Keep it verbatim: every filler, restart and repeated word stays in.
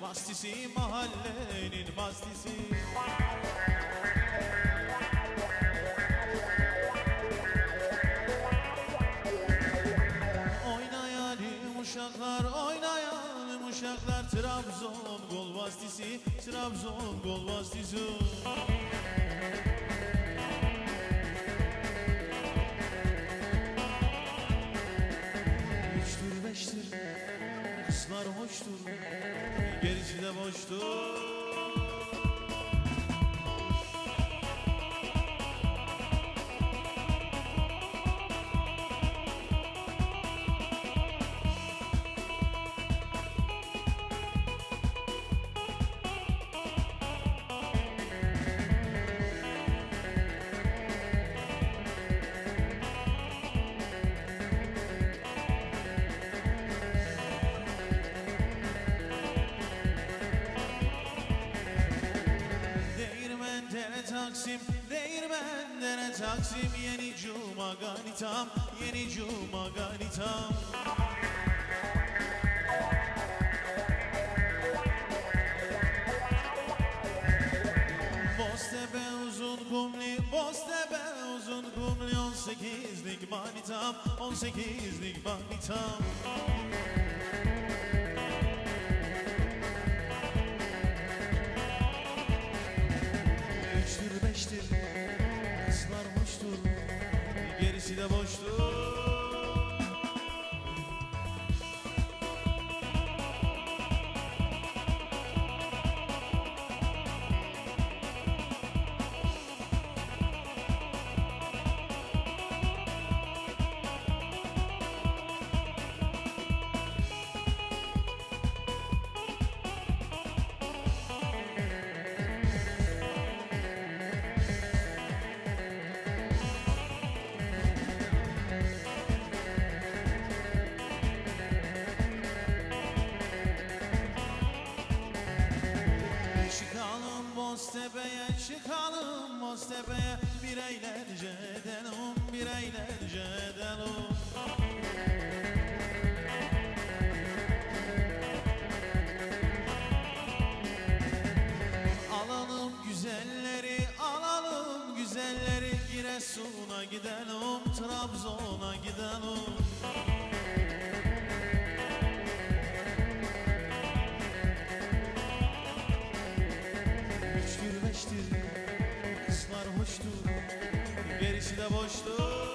mastisi, mahallenin mastisi. Oynayalim uşaklar, oynayalim uşaklar, Trabzon gol mastisi, Trabzon gol mastisi. Üçtür beştir, kızlar hoştur, gerisi de boştur. Taksim, değirmendere Taksim, yeni cuma ganitam, yeni cuma ganitam. Boztepe uzun kumli, Boztepe uzun kumli, on sekizlik manitam, on sekizlik manitam. Beştir, kızlar hoştur, gerisi de boştur. Boztepe'ye çıkalım, Boztepe'ye bir eğlence edelim, bir eğlence edelim. Alalım güzelleri, alalım güzelleri, Giresun'a gidelim, Trabzon'a gidelim. Kızlar hoştur, gerisi de boştur.